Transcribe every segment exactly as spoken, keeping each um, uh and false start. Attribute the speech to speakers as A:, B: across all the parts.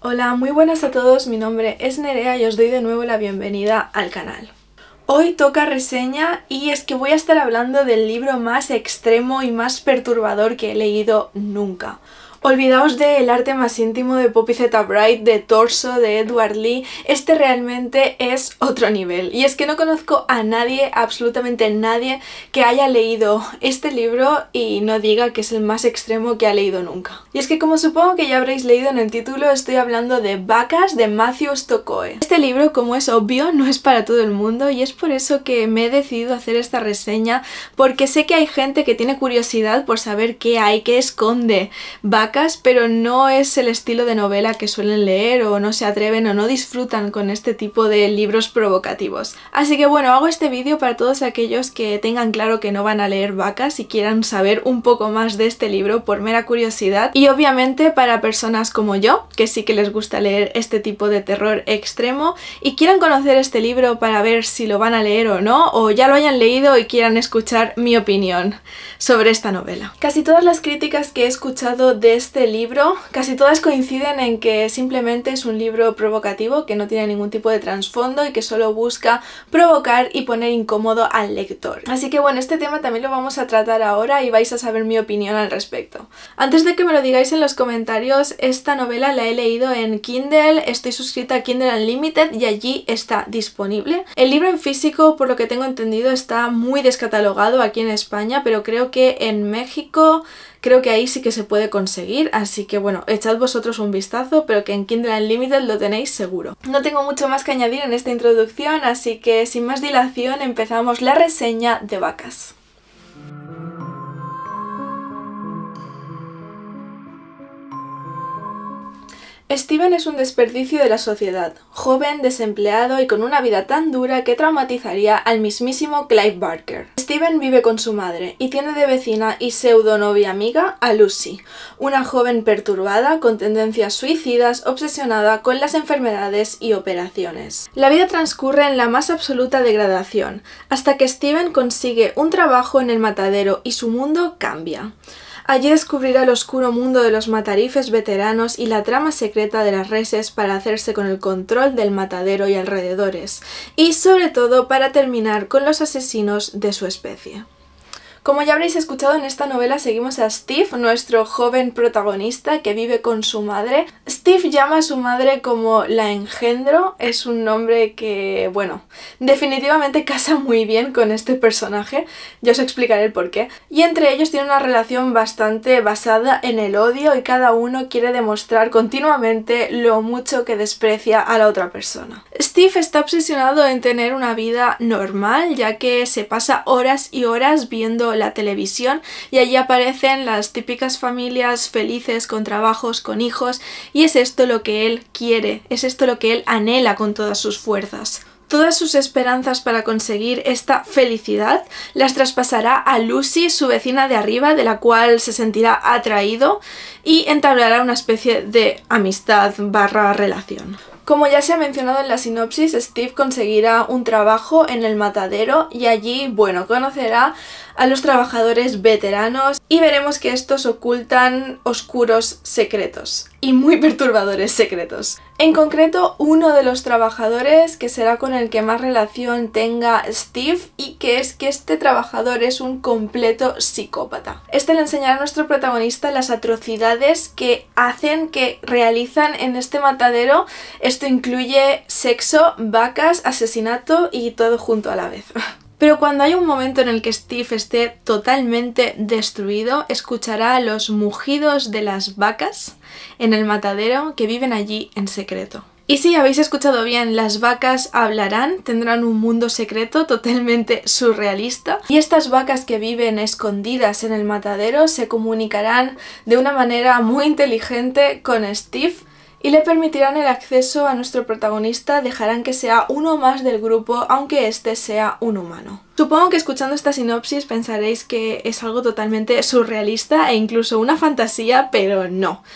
A: Hola, muy buenas a todos, mi nombre es Nerea y os doy de nuevo la bienvenida al canal. Hoy toca reseña y es que voy a estar hablando del libro más extremo y más perturbador que he leído nunca. Olvidaos de El arte más íntimo de Poppy Z. Bride, de Torso, de Edward Lee. Este realmente es otro nivel. Y es que no conozco a nadie, absolutamente nadie, que haya leído este libro y no diga que es el más extremo que ha leído nunca. Y es que, como supongo que ya habréis leído en el título, estoy hablando de Vacas, de Matthew Stockoe. Este libro, como es obvio, no es para todo el mundo y es por eso que me he decidido hacer esta reseña, porque sé que hay gente que tiene curiosidad por saber qué hay, qué esconde Vacas, pero no es el estilo de novela que suelen leer o no se atreven o no disfrutan con este tipo de libros provocativos. Así que bueno, hago este vídeo para todos aquellos que tengan claro que no van a leer Vacas y quieran saber un poco más de este libro por mera curiosidad, y obviamente para personas como yo, que sí que les gusta leer este tipo de terror extremo y quieran conocer este libro para ver si lo van a leer o no, o ya lo hayan leído y quieran escuchar mi opinión sobre esta novela. Casi todas las críticas que he escuchado de este libro, casi todas coinciden en que simplemente es un libro provocativo, que no tiene ningún tipo de trasfondo y que solo busca provocar y poner incómodo al lector. Así que bueno, este tema también lo vamos a tratar ahora y vais a saber mi opinión al respecto. Antes de que me lo digáis en los comentarios, esta novela la he leído en Kindle, estoy suscrita a Kindle Unlimited y allí está disponible. El libro en físico, por lo que tengo entendido, está muy descatalogado aquí en España, pero creo que en México creo que ahí sí que se puede conseguir, así que bueno, echad vosotros un vistazo, pero que en Kindle Unlimited lo tenéis seguro. No tengo mucho más que añadir en esta introducción, así que sin más dilación empezamos la reseña de Vacas. Steven es un desperdicio de la sociedad, joven, desempleado y con una vida tan dura que traumatizaría al mismísimo Clive Barker. Steven vive con su madre y tiene de vecina y pseudo novia amiga a Lucy, una joven perturbada con tendencias suicidas, obsesionada con las enfermedades y operaciones. La vida transcurre en la más absoluta degradación, hasta que Steven consigue un trabajo en el matadero y su mundo cambia. Allí descubrirá el oscuro mundo de los matarifes veteranos y la trama secreta de las reses para hacerse con el control del matadero y alrededores, y sobre todo para terminar con los asesinos de su especie. Como ya habréis escuchado, en esta novela seguimos a Steve, nuestro joven protagonista que vive con su madre. Steve llama a su madre como la engendro, es un nombre que, bueno, definitivamente casa muy bien con este personaje, ya os explicaré el porqué. Y entre ellos tiene una relación bastante basada en el odio y cada uno quiere demostrar continuamente lo mucho que desprecia a la otra persona. Steve está obsesionado en tener una vida normal, ya que se pasa horas y horas viendo la televisión y allí aparecen las típicas familias felices con trabajos, con hijos, y es esto lo que él quiere, es esto lo que él anhela con todas sus fuerzas. Todas sus esperanzas para conseguir esta felicidad las traspasará a Lucy, su vecina de arriba, de la cual se sentirá atraído y entablará una especie de amistad barra relación. Como ya se ha mencionado en la sinopsis, Steve conseguirá un trabajo en el matadero y allí, bueno, conocerá a los trabajadores veteranos y veremos que estos ocultan oscuros secretos y muy perturbadores secretos. En concreto, uno de los trabajadores que será con el que más relación tenga Steve, y que es que este trabajador es un completo psicópata. Este le enseñará a nuestro protagonista las atrocidades que hacen, que realizan en este matadero. Esto incluye sexo, vacas, asesinato y todo junto a la vez. Pero cuando hay un momento en el que Steve esté totalmente destruido, escuchará los mugidos de las vacas en el matadero que viven allí en secreto. Y sí, habéis escuchado bien, las vacas hablarán, tendrán un mundo secreto totalmente surrealista, y estas vacas que viven escondidas en el matadero se comunicarán de una manera muy inteligente con Steve y le permitirán el acceso a nuestro protagonista, dejarán que sea uno más del grupo, aunque este sea un humano. Supongo que escuchando esta sinopsis pensaréis que es algo totalmente surrealista e incluso una fantasía, pero no.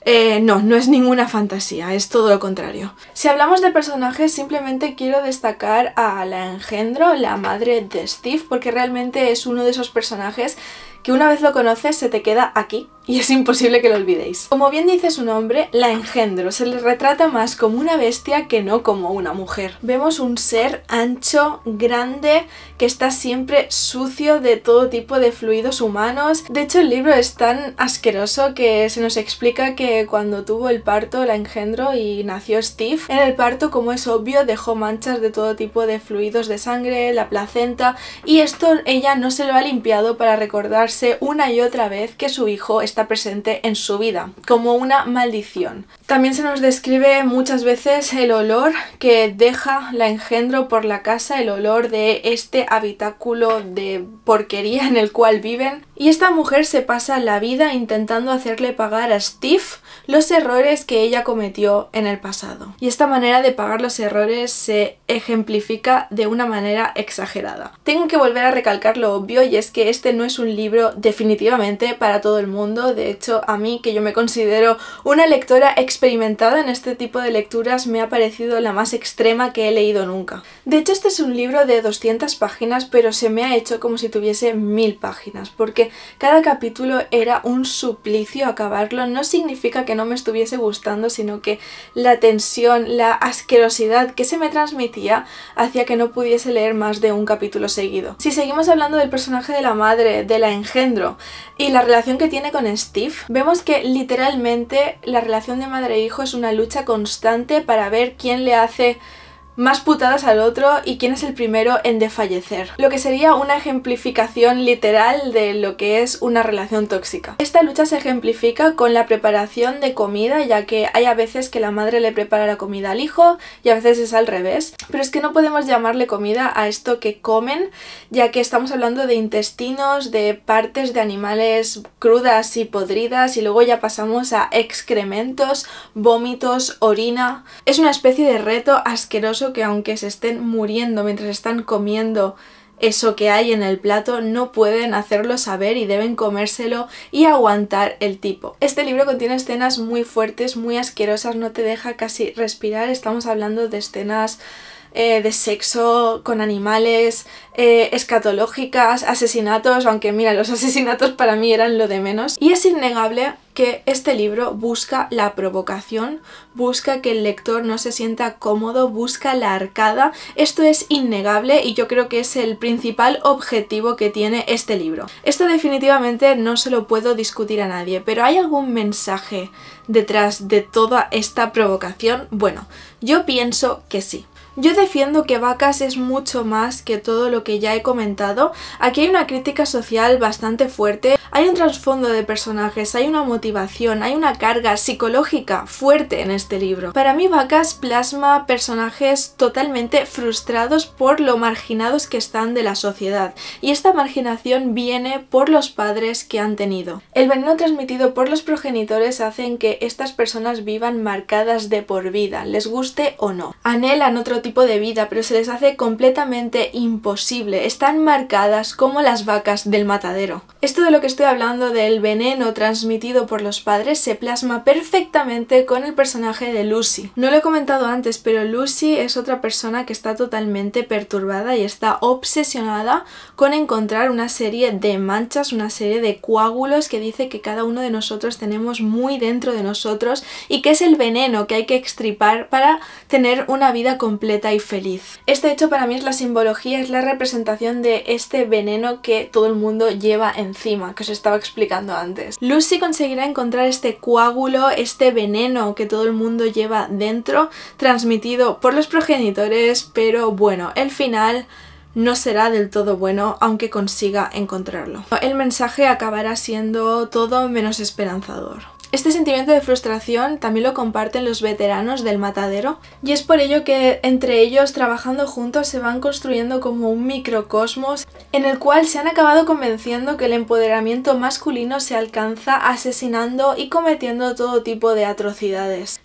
A: Eh, no, no es ninguna fantasía, es todo lo contrario. Si hablamos de personajes, simplemente quiero destacar a la Engendro, la madre de Steve, porque realmente es uno de esos personajes que una vez lo conoces se te queda aquí y es imposible que lo olvidéis. Como bien dice su nombre, la Engendro se le retrata más como una bestia que no como una mujer. Vemos un ser ancho, grande, que está siempre sucio de todo tipo de fluidos humanos. De hecho, el libro es tan asqueroso que se nos explica que cuando tuvo el parto la Engendro y nació Steve, en el parto, como es obvio, dejó manchas de todo tipo de fluidos de sangre, la placenta, y esto ella no se lo ha limpiado para recordar una y otra vez que su hijo está presente en su vida, como una maldición. También se nos describe muchas veces el olor que deja la Engendro por la casa, el olor de este habitáculo de porquería en el cual viven. Y esta mujer se pasa la vida intentando hacerle pagar a Steve los errores que ella cometió en el pasado. Y esta manera de pagar los errores se ejemplifica de una manera exagerada. Tengo que volver a recalcar lo obvio, y es que este no es un libro definitivamente para todo el mundo. De hecho, a mí, que yo me considero una lectora experimentada en este tipo de lecturas, me ha parecido la más extrema que he leído nunca. De hecho, este es un libro de doscientas páginas, pero se me ha hecho como si tuviese mil páginas, porque cada capítulo era un suplicio acabarlo. No significa que no me estuviese gustando, sino que la tensión, la asquerosidad que se me transmitía hacía que no pudiese leer más de un capítulo seguido. Si seguimos hablando del personaje de la madre, de la Engendro, y la relación que tiene con Steve, vemos que literalmente la relación de madre e hijo es una lucha constante para ver quién le hace más putadas al otro y quién es el primero en desfallecer. Lo que sería una ejemplificación literal de lo que es una relación tóxica. Esta lucha se ejemplifica con la preparación de comida, ya que hay a veces que la madre le prepara la comida al hijo y a veces es al revés. Pero es que no podemos llamarle comida a esto que comen, ya que estamos hablando de intestinos, de partes de animales crudas y podridas, y luego ya pasamos a excrementos, vómitos, orina. Es una especie de reto asqueroso que, aunque se estén muriendo mientras están comiendo eso que hay en el plato, no pueden hacerlo saber y deben comérselo y aguantar el tipo. Este libro contiene escenas muy fuertes, muy asquerosas, no te deja casi respirar. Estamos hablando de escenas eh, de sexo con animales, eh, escatológicas, asesinatos, aunque mira, los asesinatos para mí eran lo de menos. Y es innegable que este libro busca la provocación, busca que el lector no se sienta cómodo, busca la arcada. Esto es innegable y yo creo que es el principal objetivo que tiene este libro. Esto definitivamente no se lo puedo discutir a nadie, pero ¿hay algún mensaje detrás de toda esta provocación? Bueno, yo pienso que sí. Yo defiendo que Vacas es mucho más que todo lo que ya he comentado. Aquí hay una crítica social bastante fuerte, hay un trasfondo de personajes, hay una motivación, hay una carga psicológica fuerte en este libro. Para mí Vacas plasma personajes totalmente frustrados por lo marginados que están de la sociedad, y esta marginación viene por los padres que han tenido. El veneno transmitido por los progenitores hacen que estas personas vivan marcadas de por vida, les guste o no. Anhelan otro tipo de vida, pero se les hace completamente imposible. Están marcadas como las vacas del matadero. Esto de lo que estoy hablando, del veneno transmitido por los padres, se plasma perfectamente con el personaje de Lucy. No lo he comentado antes, pero Lucy es otra persona que está totalmente perturbada y está obsesionada con encontrar una serie de manchas, una serie de coágulos que dice que cada uno de nosotros tenemos muy dentro de nosotros y que es el veneno que hay que extirpar para tener una vida completa y feliz. Este hecho para mí es la simbología, es la representación de este veneno que todo el mundo lleva encima, que os estaba explicando antes. Lucy conseguirá encontrar este coágulo, este veneno que todo el mundo lleva dentro, transmitido por los progenitores, pero bueno, el final no será del todo bueno, aunque consiga encontrarlo. El mensaje acabará siendo todo menos esperanzador. Este sentimiento de frustración también lo comparten los veteranos del matadero, y es por ello que entre ellos, trabajando juntos, se van construyendo como un microcosmos en el cual se han acabado convenciendo que el empoderamiento masculino se alcanza asesinando y cometiendo todo tipo de atrocidades.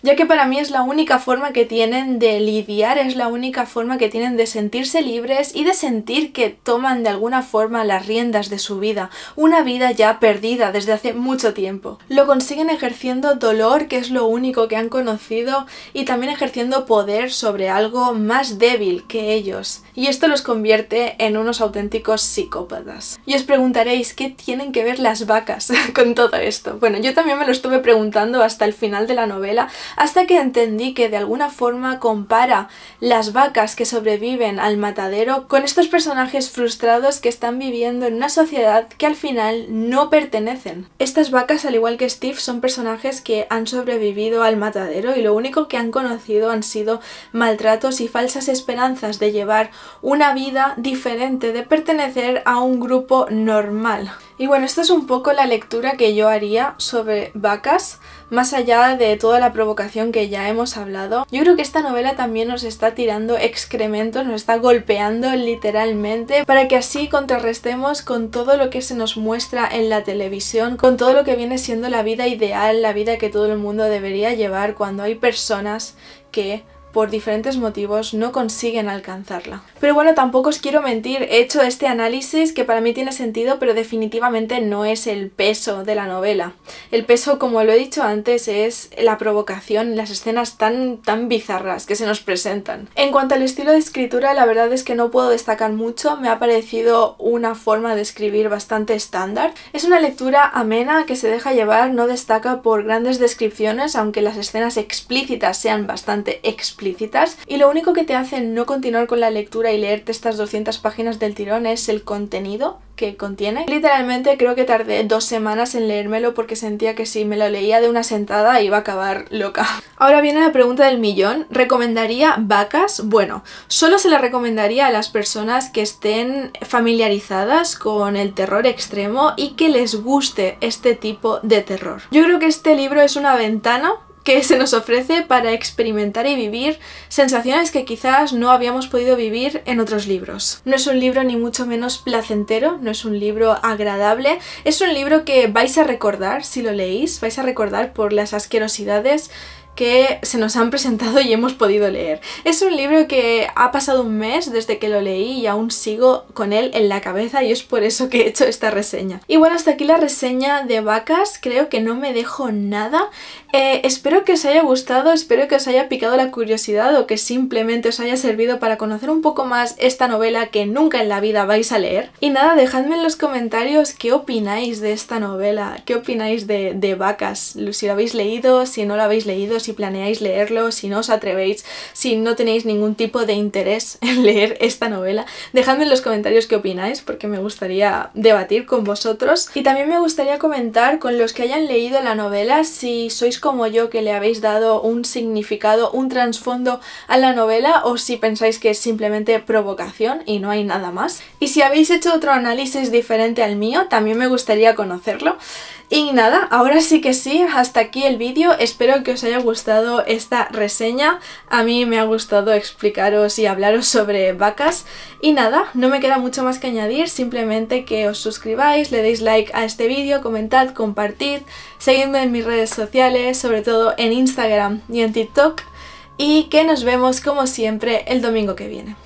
A: ya que para mí es la única forma que tienen de lidiar, es la única forma que tienen de sentirse libres y de sentir que toman de alguna forma las riendas de su vida, una vida ya perdida desde hace mucho tiempo. Lo consiguen ejerciendo dolor, que es lo único que han conocido, y también ejerciendo poder sobre algo más débil que ellos, y esto los convierte en unos auténticos psicópatas. Y os preguntaréis, ¿qué tienen que ver las vacas con todo esto? Bueno, yo también me lo estuve preguntando hasta el final de la novela, hasta que entendí que de alguna forma compara las vacas que sobreviven al matadero con estos personajes frustrados que están viviendo en una sociedad que al final no pertenecen. Estas vacas, al igual que Steve, son personajes que han sobrevivido al matadero y lo único que han conocido han sido maltratos y falsas esperanzas de llevar una vida diferente, de pertenecer a un grupo normal. Y bueno, esto es un poco la lectura que yo haría sobre vacas, más allá de toda la provocación que ya hemos hablado. Yo creo que esta novela también nos está tirando excrementos, nos está golpeando literalmente, para que así contrarrestemos con todo lo que se nos muestra en la televisión, con todo lo que viene siendo la vida ideal, la vida que todo el mundo debería llevar cuando hay personas que por diferentes motivos no consiguen alcanzarla. Pero bueno, tampoco os quiero mentir, he hecho este análisis que para mí tiene sentido, pero definitivamente no es el peso de la novela. El peso, como lo he dicho antes, es la provocación, las escenas tan, tan bizarras que se nos presentan. En cuanto al estilo de escritura, la verdad es que no puedo destacar mucho, me ha parecido una forma de escribir bastante estándar. Es una lectura amena que se deja llevar, no destaca por grandes descripciones, aunque las escenas explícitas sean bastante explícitas. Y lo único que te hace no continuar con la lectura y leerte estas doscientas páginas del tirón es el contenido que contiene. Literalmente creo que tardé dos semanas en leérmelo porque sentía que si me lo leía de una sentada iba a acabar loca. Ahora viene la pregunta del millón. ¿Recomendaría vacas? Bueno, solo se la recomendaría a las personas que estén familiarizadas con el terror extremo y que les guste este tipo de terror. Yo creo que este libro es una ventana que se nos ofrece para experimentar y vivir sensaciones que quizás no habíamos podido vivir en otros libros. No es un libro ni mucho menos placentero, no es un libro agradable, es un libro que vais a recordar si lo leéis, vais a recordar por las asquerosidades que se nos han presentado y hemos podido leer. Es un libro que ha pasado un mes desde que lo leí y aún sigo con él en la cabeza y es por eso que he hecho esta reseña. Y bueno, hasta aquí la reseña de Vacas, creo que no me dejo nada. Eh, espero que os haya gustado, espero que os haya picado la curiosidad o que simplemente os haya servido para conocer un poco más esta novela que nunca en la vida vais a leer. Y nada, dejadme en los comentarios qué opináis de esta novela, qué opináis de, de Vacas, si lo habéis leído, si no lo habéis leído, si planeáis leerlo, si no os atrevéis, si no tenéis ningún tipo de interés en leer esta novela. Dejadme en los comentarios qué opináis porque me gustaría debatir con vosotros. Y también me gustaría comentar con los que hayan leído la novela si sois como yo que le habéis dado un significado, un trasfondo a la novela o si pensáis que es simplemente provocación y no hay nada más. Y si habéis hecho otro análisis diferente al mío, también me gustaría conocerlo. Y nada, ahora sí que sí, hasta aquí el vídeo, espero que os haya gustado esta reseña, a mí me ha gustado explicaros y hablaros sobre Vacas y nada, no me queda mucho más que añadir, simplemente que os suscribáis, le deis like a este vídeo, comentad, compartid, seguidme en mis redes sociales, sobre todo en Instagram y en TikTok y que nos vemos como siempre el domingo que viene.